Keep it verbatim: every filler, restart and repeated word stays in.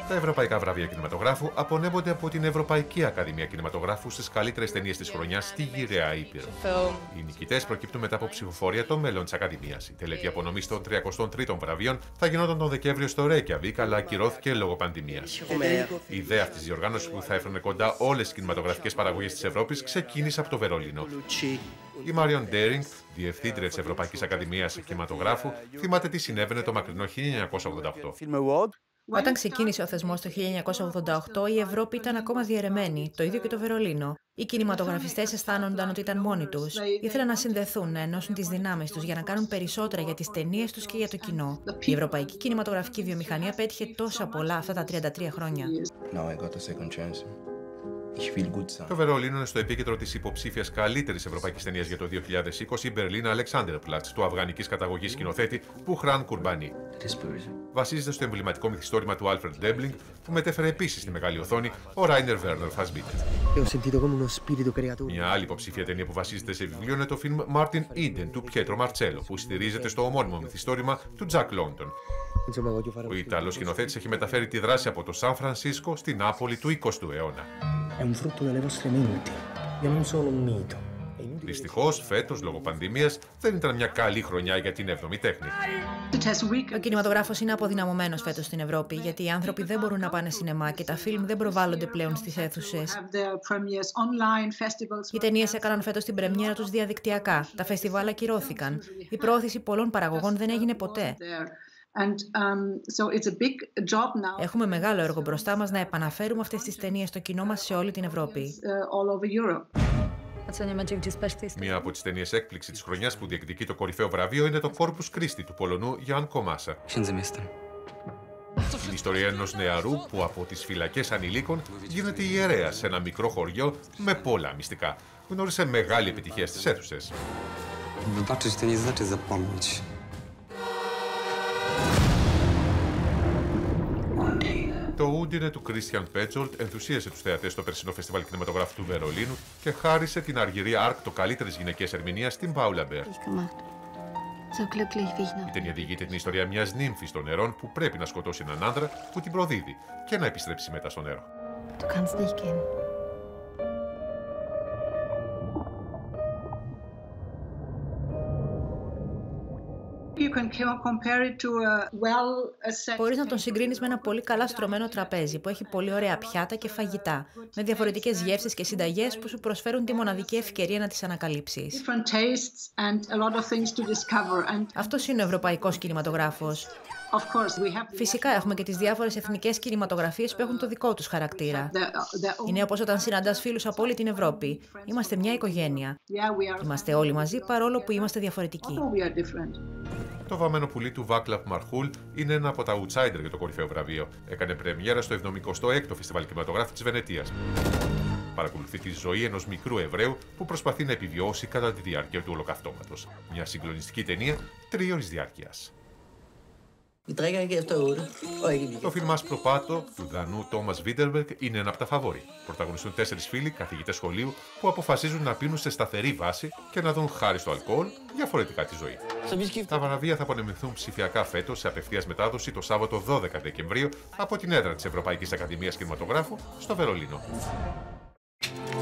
Τα ευρωπαϊκά βραβεία κινηματογράφου απονέμονται από την Ευρωπαϊκή Ακαδημία Κινηματογράφου στις καλύτερες ταινίες της χρονιάς στη γυραιά Ήπειρο. Οι νικητές προκύπτουν μετά από ψηφοφορία των μέλων της Ακαδημίας. Η τελετή απονομής των τριάκοσων τρίτων βραβείων θα γινόταν τον Δεκέμβριο στο Ρέικιαβικ, αλλά ακυρώθηκε λόγω πανδημίας. Η ιδέα αυτής της διοργάνωσης, που θα έφερνε κοντά όλες τις κινηματογραφικές παραγωγές της Ευρώπης, ξεκίνησε από το Βερολίνο. Η Μάριον Ντέρινγκ, διευθύντρια της Ευρωπαϊκής Ακαδημίας Κινηματογράφου, θυμάται τι συνέβαινε το μακρινό χίλια εννιακόσια ογδόντα οκτώ. Όταν ξεκίνησε ο θεσμός το χίλια εννιακόσια ογδόντα οκτώ, η Ευρώπη ήταν ακόμα διαιρεμένη, το ίδιο και το Βερολίνο. Οι κινηματογραφιστές αισθάνονταν ότι ήταν μόνοι τους. Ήθελαν να συνδεθούν, να ενώσουν τις δυνάμεις τους για να κάνουν περισσότερα για τις ταινίες τους και για το κοινό. Η ευρωπαϊκή κινηματογραφική βιομηχανία πέτυχε τόσα πολλά αυτά τα τριάντα τρία χρόνια. Το Βερολίνο είναι στο επίκεντρο της υποψήφιας καλύτερης ευρωπαϊκής ταινίας για το δύο χιλιάδες είκοσι, η Berliner Alexanderplatz, του αφγανικής καταγωγής σκηνοθέτη Πουχράν Κουρμπάνι. Βασίζεται στο εμβληματικό μυθιστόρημα του Alfred Debling, που μετέφερε επίσης στη μεγάλη οθόνη ο Rainer Werner Fassbinder. Μια άλλη υποψήφια ταινία που βασίζεται σε βιβλίο είναι το φιλμ Martin Eden του Pietro Marcello, που στηρίζεται στο ομώνυμο μυθιστόρημα του Jack London. Ο Ιταλός σκηνοθέτης έχει μεταφέρει τη δράση από το Σαν Φρανσίσκο στην Νάπολη του εικοστού αιώνα. Δυστυχώς, φέτος, λόγω πανδημίας, δεν ήταν μια καλή χρονιά για την έβδομη τέχνη. Ο κινηματογράφος είναι αποδυναμωμένος φέτος στην Ευρώπη, γιατί οι άνθρωποι δεν μπορούν να πάνε σινεμά και τα φιλμ δεν προβάλλονται πλέον στις αίθουσες. Οι ταινίες έκαναν φέτος την πρεμιέρα τους διαδικτυακά. Τα φεστιβάλ ακυρώθηκαν. Η προώθηση πολλών παραγωγών δεν έγινε ποτέ. Έχουμε μεγάλο έργο μπροστά μας να επαναφέρουμε αυτές τις ταινίες στο κοινό μας σε όλη την Ευρώπη. Μία από τις ταινίες έκπληξη της χρονιάς που διεκδικεί το κορυφαίο βραβείο είναι το Corpus Christi του Πολωνού Γιάν Κομάσα. Είναι η ιστορία ενός νεαρού που από τις φυλακές ανηλίκων γίνεται ιερέας σε ένα μικρό χωριό με πολλά μυστικά. Γνώρισε μεγάλη επιτυχία στις αίθουσες. Το Ούντινε του Κρίστιαν Πέτζολτ ενθουσίασε τους θεατές στο περσινό φεστιβάλ κινηματογράφου του Βερολίνου και χάρισε την αργυρή Αρκ το καλύτερης γυναικείας ερμηνείας στην Πάουλα Μπέρ. Η ταινία διηγείται την ιστορία μιας νύμφης των νερών που πρέπει να σκοτώσει έναν άντρα που την προδίδει και να επιστρέψει μετά στο νερό. Μπορείς να τον συγκρίνεις με ένα πολύ καλά στρωμένο τραπέζι που έχει πολύ ωραία πιάτα και φαγητά, με διαφορετικές γεύσεις και συνταγές που σου προσφέρουν τη μοναδική ευκαιρία να τις ανακαλύψεις. Αυτός είναι ο ευρωπαϊκός κινηματογράφος. Φυσικά έχουμε και τις διάφορες εθνικές κινηματογραφίες που έχουν το δικό τους χαρακτήρα. Είναι όπως όταν συναντάς φίλους από όλη την Ευρώπη. Είμαστε μια οικογένεια. Είμαστε όλοι μαζί παρόλο που είμαστε διαφορετικοί. Το βαμμένο πουλί του Βάκλαβ Μαρχούλ είναι ένα από τα outsider για το κορυφαίο βραβείο. Έκανε πρεμιέρα στο εβδομηκοστό έκτο Φεστιβάλ Κινηματογράφου της Βενετίας. Παρακολουθεί τη ζωή ενός μικρού Εβραίου που προσπαθεί να επιβιώσει κατά τη διάρκεια του ολοκαυτώματος. Μια συγκλονιστική ταινία τριώρης διάρκειας. Το φιλμ Άσπρο Πάτο του Δανού Τόμας Βίντερμπεργκ είναι ένα από τα φαβόρι. Πρωταγωνιστούν τέσσερις φίλοι, καθηγητές σχολείου, που αποφασίζουν να πίνουν σε σταθερή βάση και να δουν χάρη στο αλκοόλ διαφορετικά τη ζωή. Τα βραβεία θα απονεμηθούν ψηφιακά φέτος σε απευθείας μετάδοση το Σάββατο δώδεκα Δεκεμβρίου από την έδρα της Ευρωπαϊκής Ακαδημίας Κινηματογράφου στο Βερολίνο.